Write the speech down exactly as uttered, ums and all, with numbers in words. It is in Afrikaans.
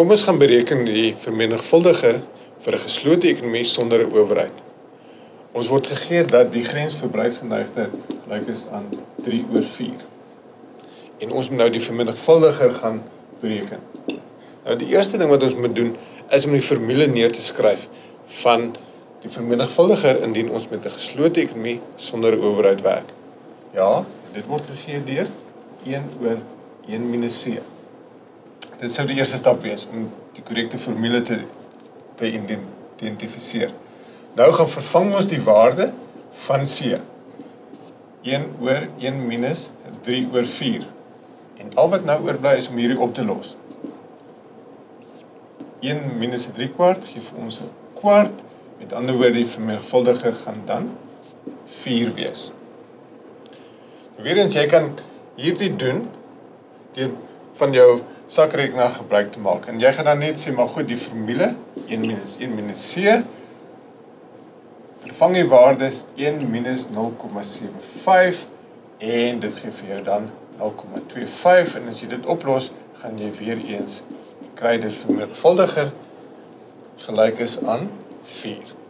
Kom ons gaan bereken die vermenigvuldiger vir 'n geslote ekonomie sonder 'n owerheid. Ons word gegee dat die grensverbruiksgeneigtheid gelyk is aan drie oor vier. En ons moet nou die vermenigvuldiger gaan bereken. Nou die eerste ding wat ons moet doen is om die formule neer te skryf van die vermenigvuldiger indien ons met 'n geslote ekonomie sonder 'n owerheid werk. Ja, dit word gegee deur een oor een minus C. Dit sou die eerste stap wees om die korrekte formule te, te identifiseer. Nou gaan vervang ons die waarde van C. een oor een minus drie oor vier. En al wat nou oorbly is om hierdie op te los. een minus drie kwart gee vir ons 'n kwart. Met ander woorde, die vermenigvuldiger gaan dan vier wees. Weer eens, jy kan hierdie doen deur van jou sakrekenaar gebruik te maak. En jy gaan dan net sê, maar goed, die formule een minus een minus C, vervang die waardes een minus nul komma sewe vyf en dit gee vir jou dan nul komma twee vyf en as jy dit oplos, gaan jy weer eens kry die vermenigvuldiger gelyk is aan vier.